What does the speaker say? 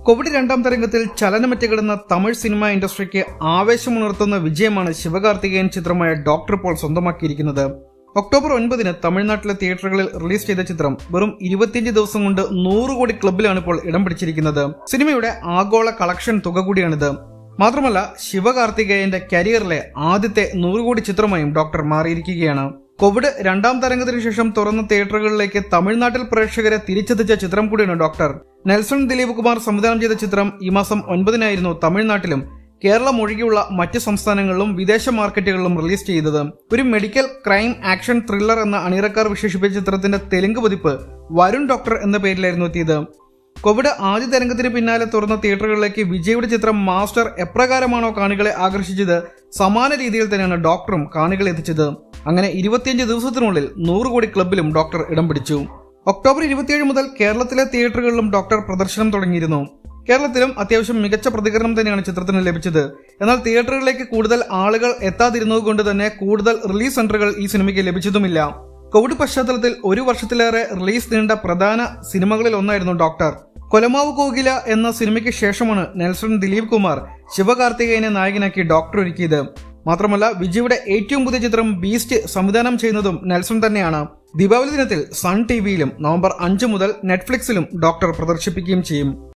Covid രണ്ടാം തരംഗത്തിൽ ചലനമറ്റ് കിടന്ന തമിഴ് സിനിമാ ഇൻഡസ്ട്രിക്ക് ആവേശമുണർത്തുന്ന വിജയമാണ് ശിവകാർത്തികേയൻ ചിത്രമായ ഡോക്ടർ പോൾ സ്വന്തമാക്കിയിരിക്കുന്നത്. ഒക്ടോബർ 9 തമിഴ്നാട്ടിലെ തിയേറ്ററുകളിൽ റിലീസ് ചെയ്ത ചിത്രം വെറും 25 ദിവസം കൊണ്ട് 100 കോടി ക്ലബിലാണ് ഇപ്പോൾ ഇടം പിടിച്ചിരിക്കുന്നത്. സിനിമയുടെ ആഗോള കളക്ഷൻ തുക കൂടിയാണിത്. മാത്രമല്ല, ശിവകാർത്തികേയന്റെ കരിയറിലെ ആദ്യത്തെ 100 കോടി ചിത്രമായും ഡോക്ടർ മാറിയിരിക്കുകയാണ്. കോവിഡ് രണ്ടാം തരംഗത്തിനു ശേഷം തുറന്ന തിയേറ്ററുകളിലേക്ക് തമിഴ്നാട്ടിൽ പ്രേക്ഷകരെ തിരിച്ചെത്തിച്ച ചിത്രം കൂടിയാണ് ഡോക്ടർ. നെൽസൺ ദിലീപ് കുമാർ സംവിധാനം ചെയ്ത ചിത്രം ഈ മാസം 9 തമിഴ്നാട്ടിലും കേരളം ഒഴികെയുള്ള മറ്റ് സംസ്ഥാനങ്ങളിലും വിദേശ മാർക്കറ്റുകളിലും റിലീസ് ചെയ്തത്. ഒരു മെഡിക്കൽ ക്രൈം ആക്ഷൻ ത്രില്ലർ എന്ന അണിയറക്കാർ വിശേഷിപ്പിച്ച ചിത്രത്തിന്റെ തെലുങ്ക് പതിപ്പ് വരുൺ ഡോക്ടർ എന്ന പേരിലായിരുന്നു എത്തിയത്. കോവിഡ് ആദ്യ തരംഗത്തിന് പിന്നാലെ തുറന്ന തിയേറ്ററുകളിലേക്ക് വിജയുടെ ചിത്രം മാസ്റ്റർ എപ്രകാരമാണോ കാണികളെ ആകർഷിച്ചത്, സമാന രീതിയിൽ തന്നെയാണ് ഡോക്ടറും കാണികളെ എത്തിച്ചത്. അങ്ങനെ 25 ദിവസത്തിനുള്ളിൽ 100 കോടി ക്ലബിലും ഡോക്ടർ ഇടം പിടിച്ചു. ഒക്ടോബർ 27 മുതൽ കേരളത്തിലെ തിയേറ്ററുകളിലും ഡോക്ടർ പ്രദർശനം തുടങ്ങിയിരുന്നു. കേരളത്തിലും അത്യാവശ്യം മികച്ച പ്രതികരണം തന്നെയാണ് ചിത്രത്തിന് ലഭിച്ചത്. എന്നാൽ തിയേറ്ററുകളിലേക്ക് കൂടുതൽ ആളുകൾ എത്താതിരുന്നതുകൊണ്ട് തന്നെ കൂടുതൽ റിലീസ് സെന്ററുകൾ ഈ സിനിമയ്ക്ക് ലഭിച്ചതുമില്ല. കോവിഡ് പശ്ചാത്തലത്തിൽ 1 വർഷത്തിലേറെ റിലീസ് നീണ്ട പ്രധാന സിനിമകളിൽ ഒന്നായിരുന്നു ഡോക്ടർ. കൊലമാവ് കോകില എന്ന സിനിമയ്ക്ക് ശേഷമാണ് നെൽസൺ ദിലീപ് കുമാർ ശിവകാർത്തികേയനെ നായകനാക്കി ഡോക്ടർ ഒരുക്കിയത്. മാത്രമല്ല, വിജയുടെ ഏറ്റവും പുതിയ ചിത്രം ബീസ്റ്റ് സംവിധാനം ചെയ്യുന്നതും നെൽസൺ തന്നെയാണ്. ദീപാവലി ദിനത്തിൽ സൺ ടിവിയിലും നവംബർ 5 മുതൽ നെറ്റ്ഫ്ലിക്സിലും ഡോക്ടർ പ്രദർശിപ്പിക്കുകയും ചെയ്യും.